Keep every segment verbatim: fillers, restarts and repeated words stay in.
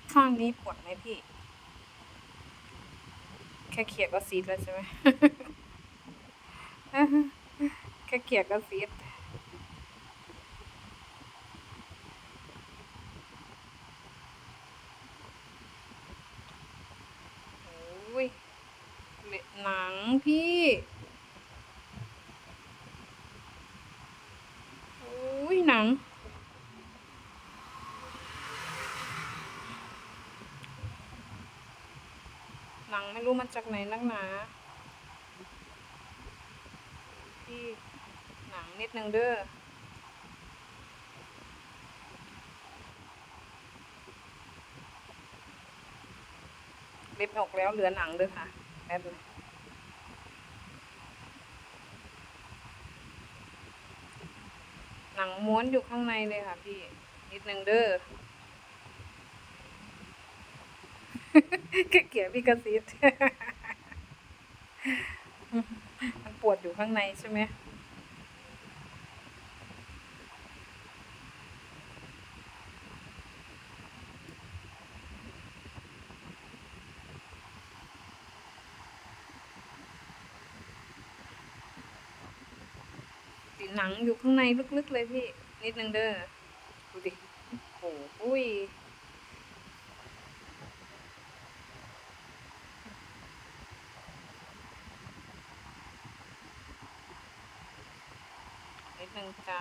ข้างนี้ปวดไหมพี่แค่เขี่ยก็ซีดแล้วใช่ไหม แค่เขี่ยก็ซีดโอ้ยหนังพี่โอ้ยหนังหนังไม่รู้มาจากไหนนักหนาพี่หนังนิดนึงเด้อเล็บออกแล้วเหลือหนังเด้อค่ะแป๊บนึงหนังม้วนอยู่ข้างในเลยค่ะพี่นิดนึงเด้อแค่เกี่ยพี่กระซิบมันปวดอยู่ข้างในใช่ไหมหนังอยู่ข้างในลึกๆเลยพี่นิดนึงเด้อดูดิโอ้ยนิดนึงจ้า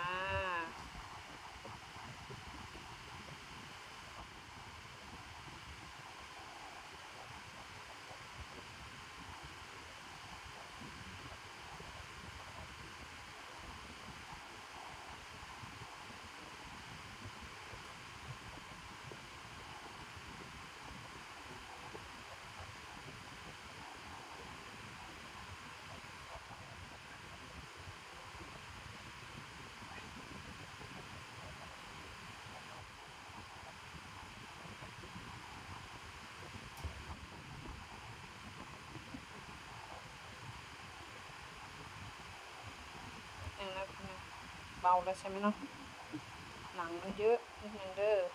เบาแล้วใช่ไหมเนาะหนังมันเยอะนิดนึงเด้อ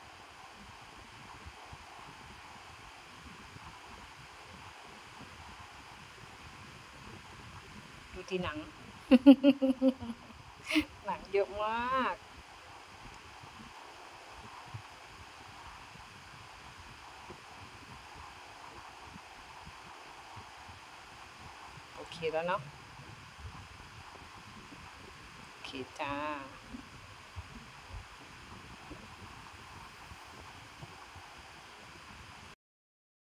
ดูที่หนัง หนังเยอะมากโอเคแล้วเนาะโอเคจ้า